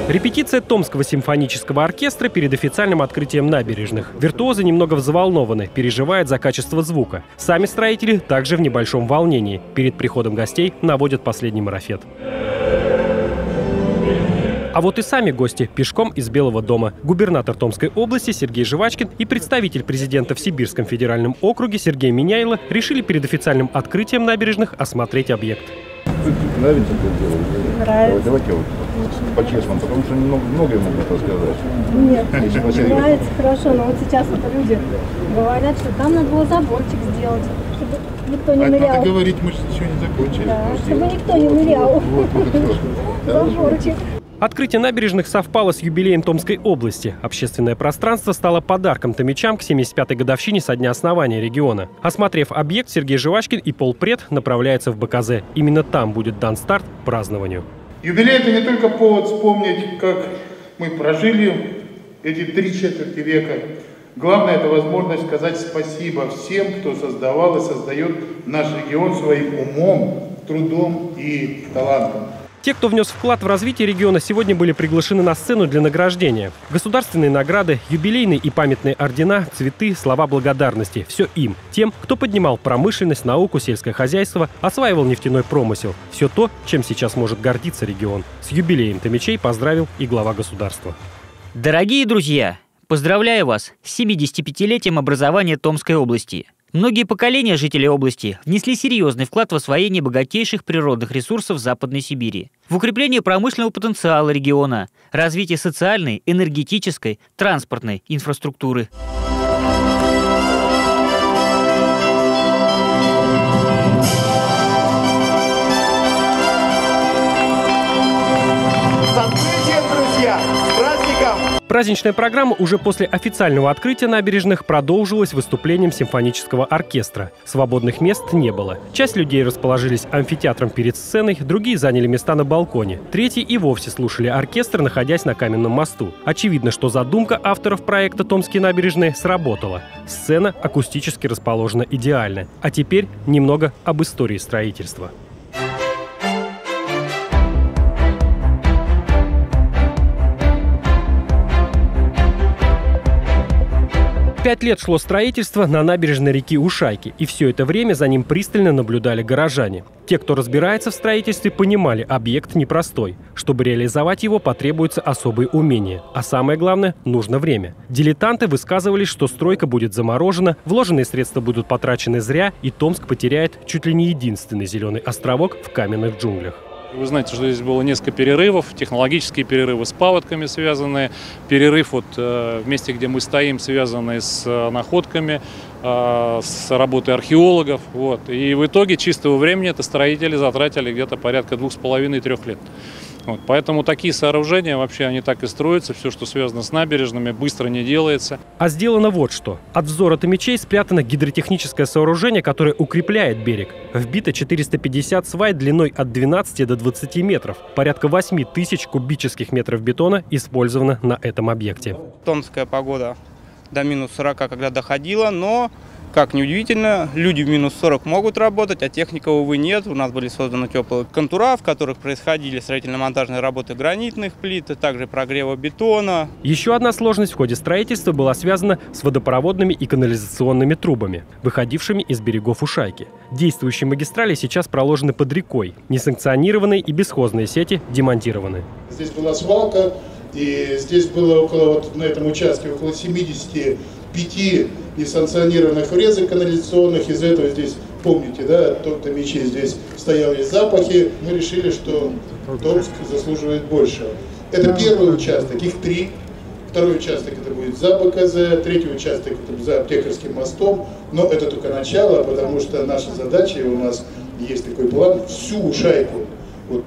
Репетиция Томского симфонического оркестра перед официальным открытием набережных. Виртуозы немного взволнованы, переживают за качество звука. Сами строители также в небольшом волнении. Перед приходом гостей наводят последний марафет. А вот и сами гости пешком из Белого дома. Губернатор Томской области Сергей Жвачкин и представитель президента в Сибирском федеральном округе Сергей Миняйло решили перед официальным открытием набережных осмотреть объект. Нравится это дело? Нравится. Давайте вот по-честному, потому что многое могут рассказать. Нет, нравится хорошо, но вот сейчас вот люди говорят, что там надо было заборчик сделать, чтобы никто не нырял. Надо говорить, мы же еще не закончили. Да, чтобы никто не нырял. Заборчик. Открытие набережных совпало с юбилеем Томской области. Общественное пространство стало подарком томичам к 75-й годовщине со дня основания региона. Осмотрев объект, Сергей Жвачкин и полпред направляются в БКЗ. Именно там будет дан старт празднованию. Юбилей – это не только повод вспомнить, как мы прожили эти 3/4 века. Главное – это возможность сказать спасибо всем, кто создавал и создает наш регион своим умом, трудом и талантом. Те, кто внес вклад в развитие региона, сегодня были приглашены на сцену для награждения. Государственные награды, юбилейные и памятные ордена, цветы, слова благодарности – все им. Тем, кто поднимал промышленность, науку, сельское хозяйство, осваивал нефтяной промысел. Все то, чем сейчас может гордиться регион. С юбилеем томичей поздравил и глава государства. Дорогие друзья, поздравляю вас с 75-летием образования Томской области. Многие поколения жителей области внесли серьезный вклад в освоение богатейших природных ресурсов Западной Сибири, в укрепление промышленного потенциала региона, развитие социальной, энергетической, транспортной инфраструктуры. Праздничная программа уже после официального открытия набережных продолжилась выступлением симфонического оркестра. Свободных мест не было. Часть людей расположились амфитеатром перед сценой, другие заняли места на балконе. Третьи и вовсе слушали оркестр, находясь на каменном мосту. Очевидно, что задумка авторов проекта «Томские набережные» сработала. Сцена акустически расположена идеально. А теперь немного об истории строительства. 5 лет шло строительство на набережной реки Ушайки, и все это время за ним пристально наблюдали горожане. Те, кто разбирается в строительстве, понимали, объект непростой. Чтобы реализовать его, потребуются особые умения. А самое главное, нужно время. Дилетанты высказывались, что стройка будет заморожена, вложенные средства будут потрачены зря, и Томск потеряет чуть ли не единственный зеленый островок в каменных джунглях. Вы знаете, что здесь было несколько перерывов, технологические перерывы с паводками связанные, перерыв вот в месте, где мы стоим, связанный с находками, с работой археологов. Вот. И в итоге чистого времени это строители затратили где-то порядка 2,5–3 лет. Вот. Поэтому такие сооружения вообще они так и строятся. Все, что связано с набережными, быстро не делается. А сделано вот что. От взора томичей спрятано гидротехническое сооружение, которое укрепляет берег. Вбито 450 свай длиной от 12 до 20 метров. Порядка 8 тысяч кубических метров бетона использовано на этом объекте. Томская погода до минус 40 когда доходила, но... Как неудивительно, люди в минус 40 могут работать, а техника, увы, нет. У нас были созданы теплые контура, в которых происходили строительно-монтажные работы гранитных плит, а также прогрева бетона. Еще одна сложность в ходе строительства была связана с водопроводными и канализационными трубами, выходившими из берегов Ушайки. Действующие магистрали сейчас проложены под рекой. Несанкционированные и бесхозные сети демонтированы. Здесь была свалка, и здесь было вот на этом участке около 75 несанкционированных врезок канализационных. Из этого здесь, помните, да, томичи здесь стояли запахи. Мы решили, что Томск заслуживает большего. Это первый участок, их 3. Второй участок это будет за БКЗ, третий участок это за Аптекарским мостом. Но это только начало, потому что наша задача, у нас есть такой план, всю Ушайку, вот,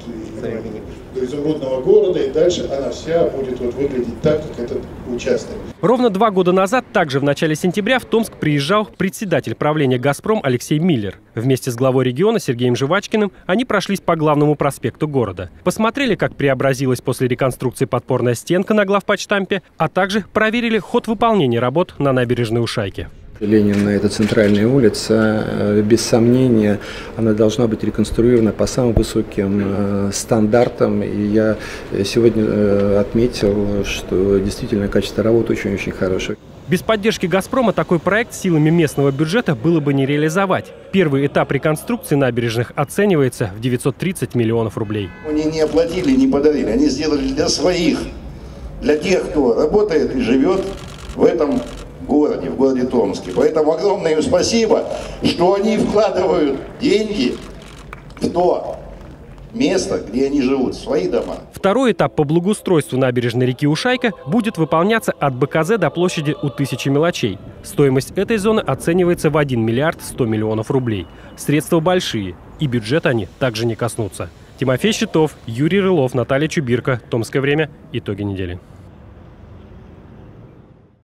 до Изумрудного города, и дальше она вся будет вот выглядеть так, как этот участок. Ровно 2 года назад, также в начале сентября, в Томск приезжал председатель правления «Газпром» Алексей Миллер. Вместе с главой региона Сергеем Жвачкиным они прошлись по главному проспекту города. Посмотрели, как преобразилась после реконструкции подпорная стенка на главпочтампе, а также проверили ход выполнения работ на набережной Ушайки. Ленина – это центральная улица. Без сомнения, она должна быть реконструирована по самым высоким стандартам. И я сегодня отметил, что действительно качество работы очень-очень хорошее. Без поддержки «Газпрома» такой проект силами местного бюджета было бы не реализовать. Первый этап реконструкции набережных оценивается в 930 миллионов рублей. Они не оплатили, не подарили. Они сделали для своих, для тех, кто работает и живет в этом городе, в городе Томске. Поэтому огромное им спасибо, что они вкладывают деньги в то место, где они живут, в свои дома. Второй этап по благоустройству набережной реки Ушайка будет выполняться от БКЗ до площади у Тысячи Мелочей. Стоимость этой зоны оценивается в 1 миллиард 100 миллионов рублей. Средства большие, и бюджет они также не коснутся. Тимофей Щитов, Юрий Рылов, Наталья Чубирко. Томское время. Итоги недели.